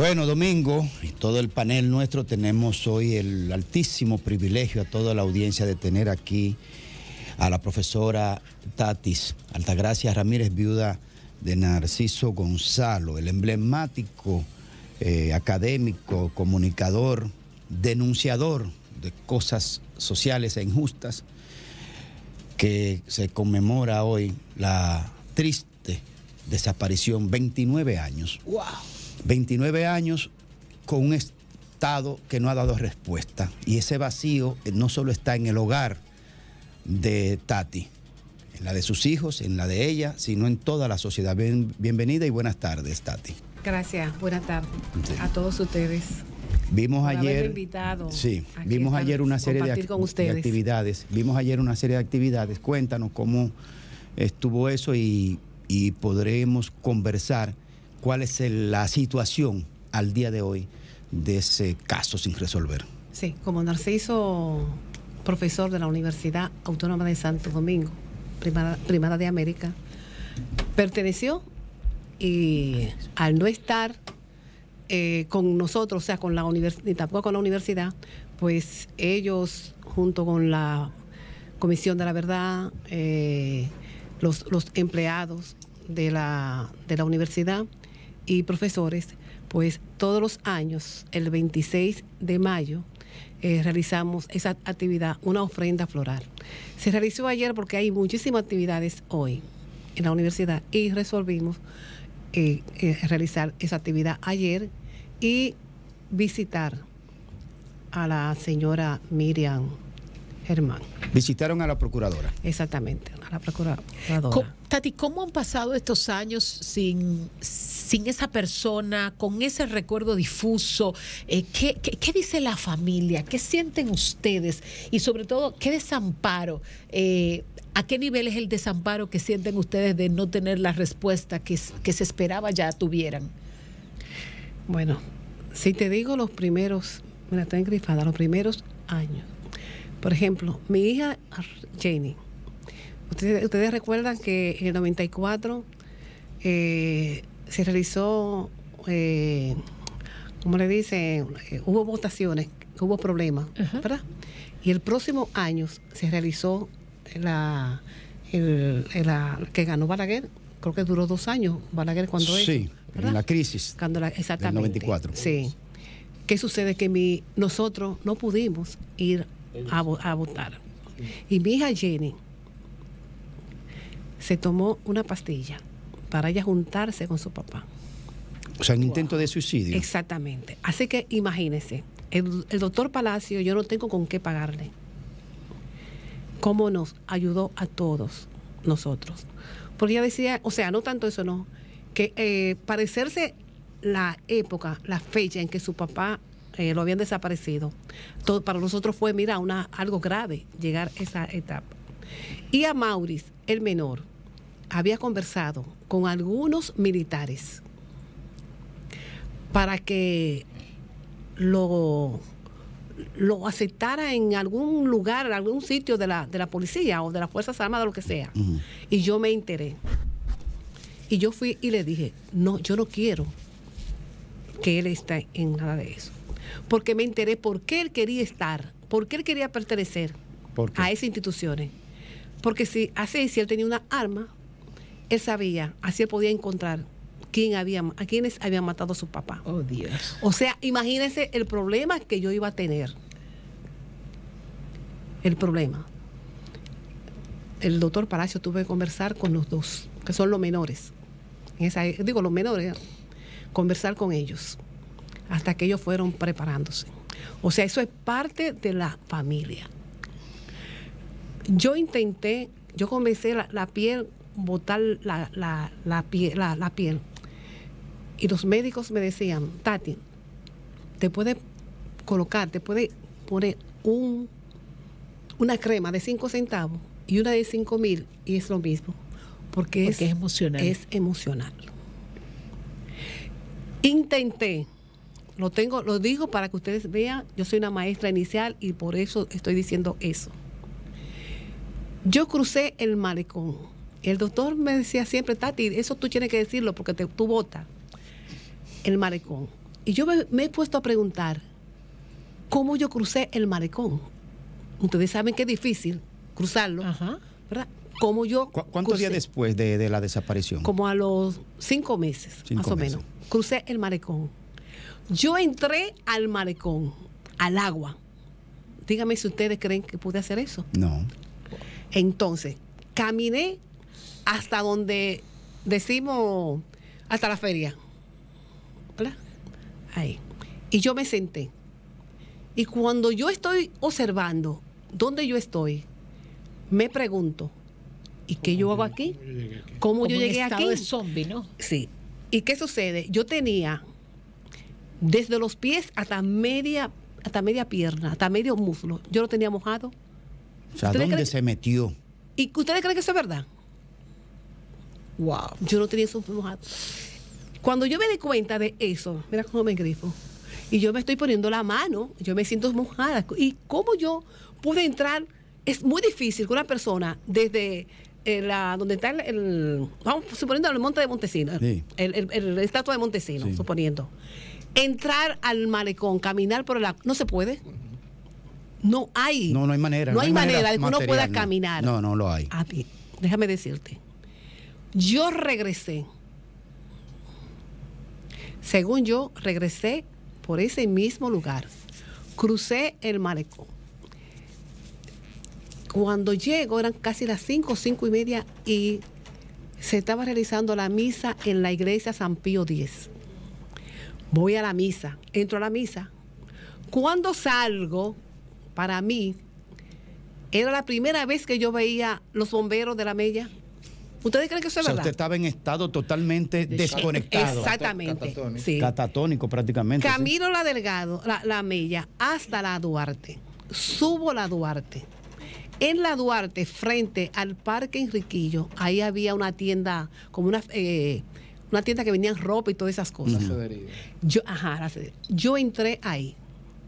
Bueno, Domingo y todo el panel nuestro tenemos hoy el altísimo privilegio a toda la audiencia de tener aquí a la profesora Tatis Altagracia Ramírez, viuda de Narciso Gonzalo, el emblemático académico, comunicador, denunciador de cosas sociales e injustas, que se conmemora hoy la triste desaparición, 29 años. ¡Wow! 29 años con un Estado que no ha dado respuesta. Y ese vacío no solo está en el hogar de Tati, en la de sus hijos, en la de ella, sino en toda la sociedad. Bienvenida y buenas tardes, Tati. Gracias, buenas tardes Sí. a todos ustedes. Vimos por haberme ayer, invitado sí, aquí vimos para ayer una serie de actividades. Vimos ayer una serie de actividades. Cuéntanos cómo estuvo eso y podremos conversar cuál es la situación al día de hoy de ese caso sin resolver. Sí, como Narciso, profesor de la Universidad Autónoma de Santo Domingo, Primada de América, perteneció y al no estar con nosotros, o sea, con la universidad, ni tampoco con la universidad, pues ellos, junto con la Comisión de la Verdad, los empleados de la universidad y profesores, pues todos los años, el 26 de mayo, realizamos esa actividad, una ofrenda floral. Se realizó ayer porque hay muchísimas actividades hoy en la universidad y resolvimos realizar esa actividad ayer y visitar a la señora Miriam Germán. Visitaron a la procuradora. Exactamente, a la procuradora. Tati, ¿cómo han pasado estos años sin esa persona, con ese recuerdo difuso? ¿Qué dice la familia? ¿Qué sienten ustedes? Y sobre todo, ¿qué desamparo? ¿A qué nivel es el desamparo que sienten ustedes de no tener la respuesta que se esperaba ya tuvieran? Bueno, si te digo los primeros, mira, está engrifada, los primeros años. Por ejemplo, mi hija Jenny, ustedes recuerdan que en el 94 se realizó, ¿cómo le dicen? Hubo votaciones, hubo problemas, ¿verdad? Y el próximo año se realizó la que ganó Balaguer. Creo que duró 2 años Balaguer cuando sí, ¿verdad? En la crisis exactamente, del 94. Sí. ¿Qué sucede? Que nosotros no pudimos ir a votar. Y mi hija Jenny se tomó una pastilla para ella juntarse con su papá. O sea, un intento de suicidio. Exactamente. Así que imagínense, el doctor Palacio, yo no tengo con qué pagarle. ¿Cómo nos ayudó a todos nosotros? Porque ella decía, o sea, no tanto eso, no, que parecerse la época, la fecha en que su papá lo habían desaparecido, todo para nosotros fue, mira, algo grave llegar a esa etapa. Y a Maurice, el menor, había conversado con algunos militares para que lo aceptara en algún lugar, en algún sitio de la policía o de las Fuerzas Armadas, lo que sea. Y yo me enteré. Y yo fui y le dije, no, yo no quiero que él esté en nada de eso. Porque me enteré por qué él quería estar, por qué él quería pertenecer a esas instituciones. Porque si él tenía una arma, él sabía, así él podía encontrar a quienes habían matado a su papá. Oh, Dios. O sea, imagínense el problema que yo iba a tener. El problema. El doctor Palacio tuve que conversar con los dos, que son los menores. Los menores, conversar con ellos, hasta que ellos fueron preparándose. O sea, eso es parte de la familia. Yo comencé la piel, botar la piel. Y los médicos me decían, Tati, te puede poner una crema de 5 centavos y una de 5,000 y es lo mismo. Porque es emocional. Es emocional. Intenté, lo digo para que ustedes vean, yo soy una maestra inicial y por eso estoy diciendo eso. Yo crucé el malecón. El doctor me decía siempre, Tati, eso tú tienes que decirlo porque tú votas. El malecón. Y yo me he puesto a preguntar cómo yo crucé el malecón. Ustedes saben que es difícil cruzarlo, ¿verdad? ¿Cómo yo ¿Cuántos días después de la desaparición? Como a los 5 meses, más o menos. Crucé el malecón. Yo entré al malecón, al agua. Dígame si ustedes creen que pude hacer eso. No. Entonces, caminé hasta donde decimos, hasta la feria, ¿verdad? Ahí. Y yo me senté. Y cuando yo estoy observando dónde yo estoy, me pregunto, ¿y qué yo hago aquí? ¿Cómo yo llegué aquí? De zombie, ¿no? Sí. ¿Y qué sucede? Yo tenía desde los pies hasta media pierna, hasta medio muslo. Yo lo tenía mojado. O sea, ¿dónde se metió? ¿Y ustedes creen que eso es verdad? Wow. Yo no tenía eso mojado. Cuando yo me di cuenta de eso, mira cómo me grifo. Y yo me estoy poniendo la mano, yo me siento mojada. ¿Y cómo yo pude entrar? Es muy difícil que una persona desde donde está vamos suponiendo el monte de Montesinos, sí, el estatua de Montesinos, sí, suponiendo, entrar al malecón, caminar por el agua, no se puede. No hay. No hay manera. No hay manera de que uno pueda caminar. No lo hay. A ti, déjame decirte. Yo regresé. Según yo, regresé por ese mismo lugar. Crucé el malecón. Cuando llego, eran casi las 5:30, y se estaba realizando la misa en la iglesia San Pío X. Voy a la misa, entro a la misa. Cuando salgo, para mí, era la primera vez que yo veía los bomberos de la Mella. ¿Ustedes creen que eso es verdad? Usted estaba en estado totalmente desconectado. Exactamente. Catatónico. Sí. Catatónico prácticamente. Camino la Delgado, la Mella, hasta la Duarte. Subo la Duarte. En la Duarte, frente al Parque Enriquillo, ahí había una tienda, como una tienda que vendían ropa y todas esas cosas. Yo entré ahí.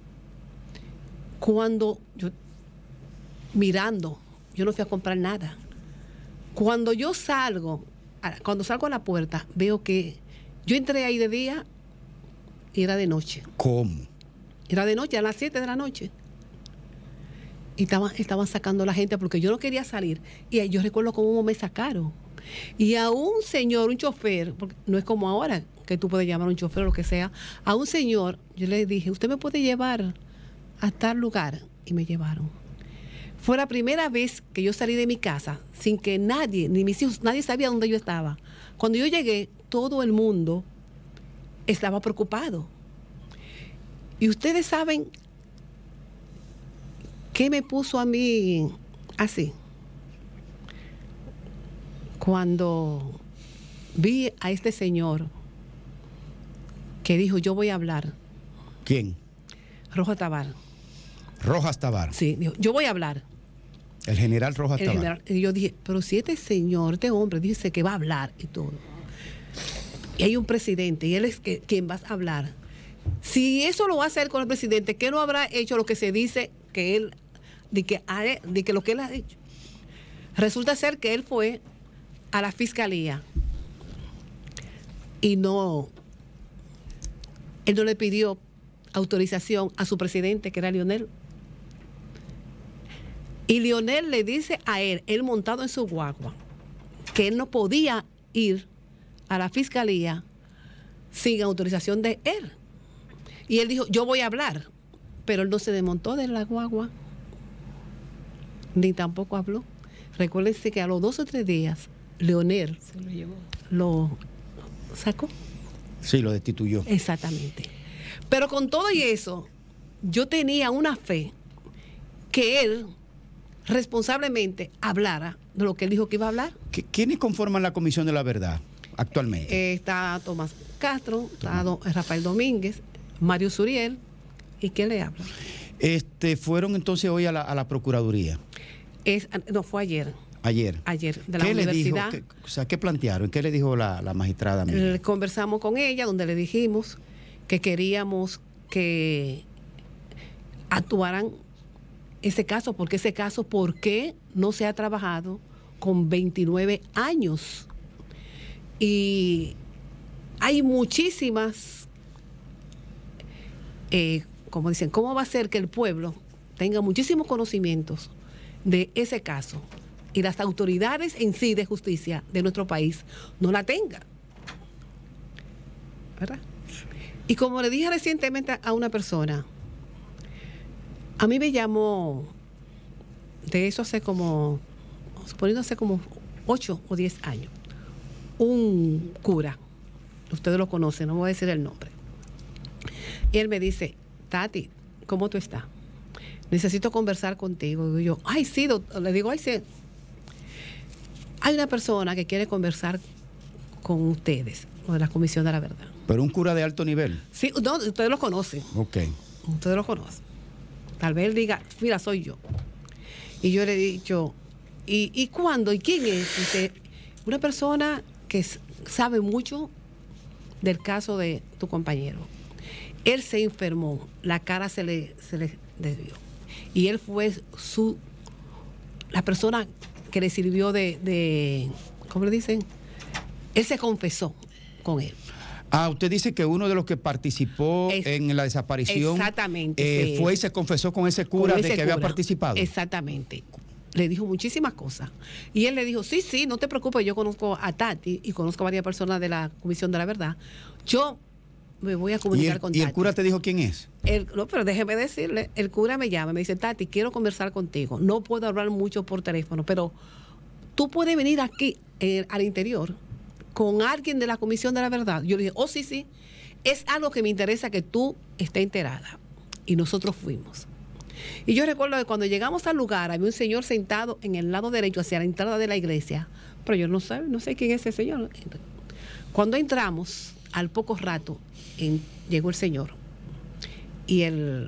Cuando mirando, yo no fui a comprar nada. Cuando yo salgo a la puerta, veo que yo entré ahí de día y era de noche. ¿Cómo? Era de noche, a las 7 de la noche. Y estaban sacando a la gente porque yo no quería salir. Y yo recuerdo cómo me sacaron. Y a un señor, un chofer, porque no es como ahora que tú puedes llamar a un chofer o lo que sea, a un señor, yo le dije, ¿usted me puede llevar a tal lugar? Y me llevaron. Fue la primera vez que yo salí de mi casa sin que nadie, ni mis hijos, nadie sabía dónde yo estaba. Cuando yo llegué, todo el mundo estaba preocupado. Y ustedes saben qué me puso a mí así. Cuando vi a este señor que dijo, yo voy a hablar. ¿Quién? Rojas Tabar. Rojas Tabar. Sí, dijo, yo voy a hablar. El general Rojas Tabar. Y yo dije, pero si este señor, este hombre, dice que va a hablar y todo. Y hay un presidente y él es quien va a hablar. Si eso lo va a hacer con el presidente, ¿qué no habrá hecho lo que se dice que él, de que lo que él ha hecho? Resulta ser que él fue a la fiscalía y él no le pidió autorización a su presidente, que era Leonel. Y Leonel le dice a él montado en su guagua, que él no podía ir a la fiscalía sin autorización de él. Y él dijo, yo voy a hablar. Pero él no se desmontó de la guagua, ni tampoco habló. Recuérdense que a los 2 o 3 días, Leonel se lo llevó. Lo sacó. Sí, lo destituyó. Exactamente. Pero con todo y eso, yo tenía una fe que él responsablemente hablara de lo que él dijo que iba a hablar. ¿Quiénes conforman la Comisión de la Verdad actualmente? Está Tomás Castro, está Rafael Domínguez, Mario Suriel, ¿y quién le habla? Fueron entonces hoy a la Procuraduría. No, fue ayer. Ayer, de la universidad. ¿Qué plantearon? ¿Qué le dijo la magistrada? Conversamos con ella, donde le dijimos que queríamos que actuaran ese caso, porque ese caso, ¿por qué no se ha trabajado con 29 años? Y hay muchísimas como dicen, ¿cómo va a ser que el pueblo tenga muchísimos conocimientos de ese caso y las autoridades en sí de justicia de nuestro país no la tengan? ¿Verdad? Y como le dije recientemente a una persona, a mí me llamó, de eso suponiendo hace como 8 o 10 años, un cura, ustedes lo conocen, no voy a decir el nombre, y él me dice: Tati, ¿cómo tú estás? Necesito conversar contigo. Y yo, ay, sí, le digo, ay, sí. Hay una persona que quiere conversar con ustedes, o de la Comisión de la Verdad. Pero un cura de alto nivel. Sí, no, ustedes lo conocen. Ok. Ustedes lo conocen. Tal vez él diga, mira, soy yo. Y yo le he dicho, ¿y cuándo? ¿Y quién es? Dice, una persona que sabe mucho del caso de tu compañero. Él se enfermó, la cara se le desvió. Y él fue la persona que le sirvió de ¿cómo le dicen? Él se confesó con él. Ah, usted dice que uno de los que participó en la desaparición exactamente, fue y se confesó con ese cura de que había participado. Exactamente. Le dijo muchísimas cosas. Y él le dijo, sí, no te preocupes, yo conozco a Tati y conozco a varias personas de la Comisión de la Verdad. Yo me voy a comunicar con Tati. ¿Y el cura te dijo quién es? No, pero déjeme decirle, el cura me llama, me dice, Tati, quiero conversar contigo. No puedo hablar mucho por teléfono, pero tú puedes venir aquí al interior con alguien de la Comisión de la Verdad. Yo le dije, oh, sí, es algo que me interesa que tú estés enterada. Y nosotros fuimos. Y yo recuerdo que cuando llegamos al lugar, había un señor sentado en el lado derecho hacia la entrada de la iglesia, pero yo no sé quién es ese señor. Cuando entramos, al poco rato, llegó el señor. Y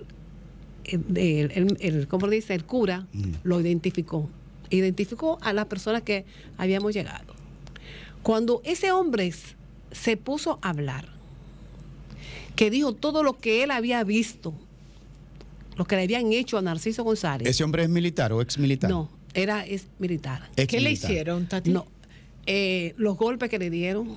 ¿cómo dice? El cura lo identificó. Identificó a las personas que habíamos llegado. Cuando ese hombre se puso a hablar, que dijo todo lo que él había visto, lo que le habían hecho a Narciso González. ¿Ese hombre es militar o ex militar? No, es militar. ¿Qué le hicieron, Tati? No, los golpes que le dieron.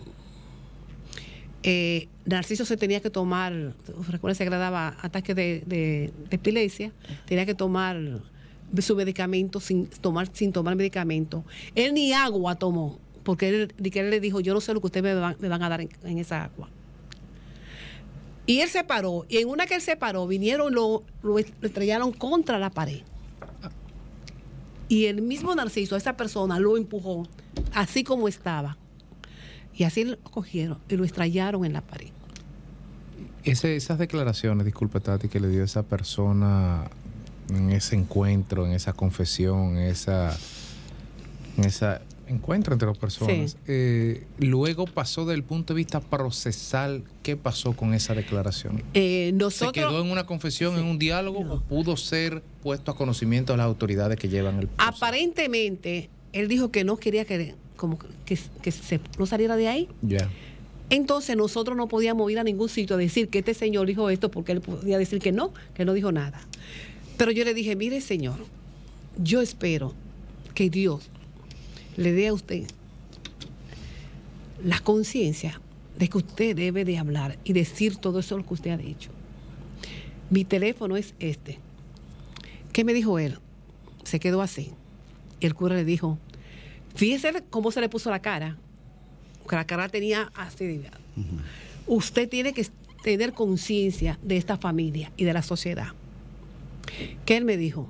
Narciso se tenía que tomar, recuérdense que le daba ataques de epilepsia, tenía que tomar su medicamento sin tomar medicamento. Él ni agua tomó, porque él le dijo, yo no sé lo que ustedes me van a dar en esa agua. Y él se paró, y en una que él se paró, vinieron, lo estrellaron contra la pared. Y el mismo Narciso, esa persona, lo empujó, así como estaba. Y así lo cogieron y lo estrellaron en la pared. Esas declaraciones, disculpe Tati, que le dio esa persona en ese encuentro, en esa confesión, en ese encuentro entre las personas, sí. Luego pasó del punto de vista procesal, ¿qué pasó con esa declaración? ¿Se quedó en una confesión, en un diálogo, o pudo ser puesto a conocimiento de las autoridades que llevan el proceso? Aparentemente, él dijo que no quería que no saliera de ahí. Yeah. Entonces nosotros no podíamos ir a ningún sitio a decir que este señor dijo esto, porque él podía decir que no dijo nada. Pero yo le dije, mire señor, yo espero que Dios le dé a usted la conciencia de que usted debe de hablar y decir todo eso lo que usted ha dicho. Mi teléfono es este. ¿Qué me dijo él? Se quedó así. El cura le dijo, fíjese cómo se le puso la cara, que la cara tenía así de... Usted tiene que tener conciencia de esta familia y de la sociedad. ¿Qué él me dijo?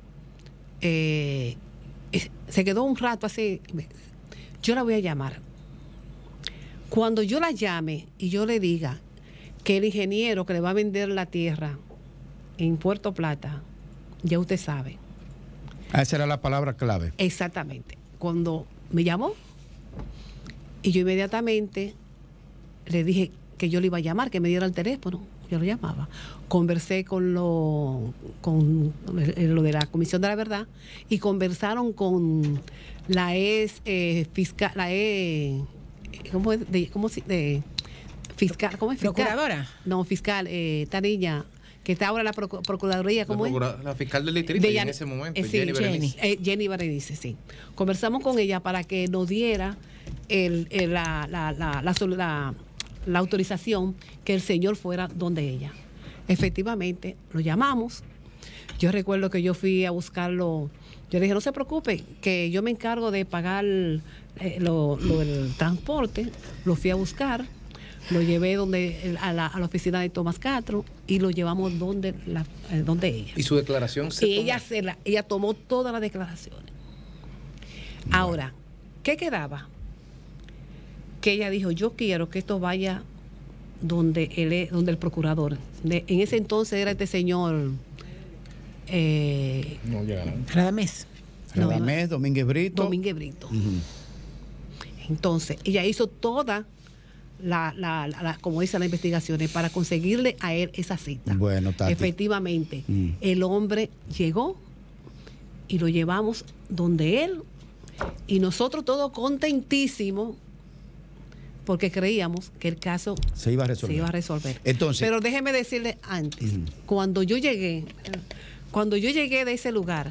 Se quedó un rato así. Yo la voy a llamar. Cuando yo la llame y yo le diga que el ingeniero que le va a vender la tierra en Puerto Plata, ya usted sabe. Esa era la palabra clave. Exactamente. Cuando me llamó, y yo inmediatamente le dije que yo le iba a llamar, que me diera el teléfono. Yo lo llamaba. Conversé con lo de la Comisión de la Verdad y conversaron con la fiscal, ¿cómo es? Fiscal, ¿cómo es? ¿Procuradora? No, fiscal, esta niña que está ahora en la Procuraduría, ¿cómo es? La fiscal del distrito en ese momento, sí, Jenny Berenice. Jenny Berenice, sí. Conversamos con ella para que nos diera la autorización que el señor fuera donde ella. Efectivamente, lo llamamos. Yo recuerdo que yo fui a buscarlo. Yo le dije, no se preocupe, que yo me encargo de pagar el transporte. Lo fui a buscar, lo llevé a la oficina de Tomás Castro y lo llevamos donde ella. ¿Y su declaración se tomó? Ella tomó todas las declaraciones. Bueno. Ahora, ¿qué quedaba? Que ella dijo, yo quiero que esto vaya donde el procurador. En ese entonces era este señor... Radamés. Domínguez Brito. Domínguez Brito. Entonces, ella hizo toda como dice las investigaciones, para conseguirle a él esa cita. Bueno, Tati. Efectivamente, el hombre llegó y lo llevamos donde él, y nosotros todos contentísimos porque creíamos que el caso se iba a resolver. Entonces, pero déjeme decirle antes, cuando yo llegué de ese lugar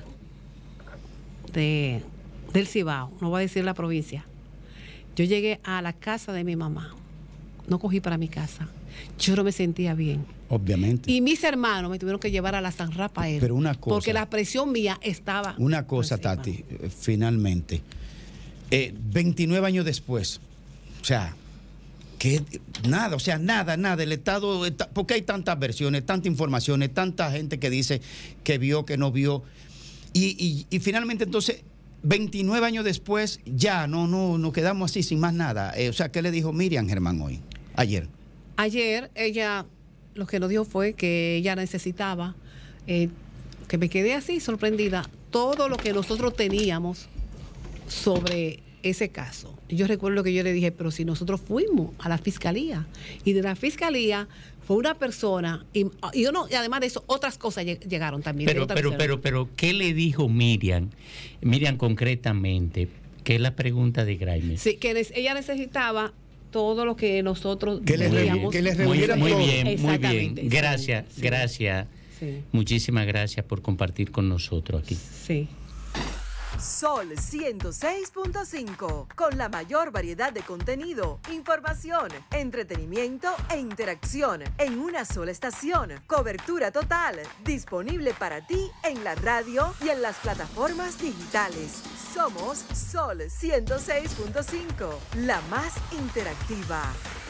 del Cibao, no voy a decir la provincia, yo llegué a la casa de mi mamá, no cogí para mi casa, yo no me sentía bien. Obviamente. Y mis hermanos me tuvieron que llevar a la San Rafael. Pero una cosa, porque la presión mía estaba... Una cosa, Tati, finalmente, 29 años después, o sea, que nada, el Estado, porque hay tantas versiones, tantas informaciones, tanta gente que dice que vio, que no vio, y finalmente entonces 29 años después ya no nos quedamos así sin más nada. O sea, ¿qué le dijo Miriam Germán ayer? Ayer ella lo que nos dijo fue que ella necesitaba, que me quedé así sorprendida, todo lo que nosotros teníamos sobre ese caso. Yo recuerdo que yo le dije, pero si nosotros fuimos a la fiscalía, y de la fiscalía fue una persona, y además de eso, otras cosas llegaron también. Pero, ¿qué le dijo Miriam concretamente? Que es la pregunta de Graimes. Sí, que ella necesitaba todo lo que nosotros teníamos. Que les reuniera muy bien. Gracias. Sí. Muchísimas gracias por compartir con nosotros aquí. Sí. Sol 106.5, con la mayor variedad de contenido, información, entretenimiento e interacción en una sola estación. Cobertura total, disponible para ti en la radio y en las plataformas digitales. Somos Sol 106.5, la más interactiva.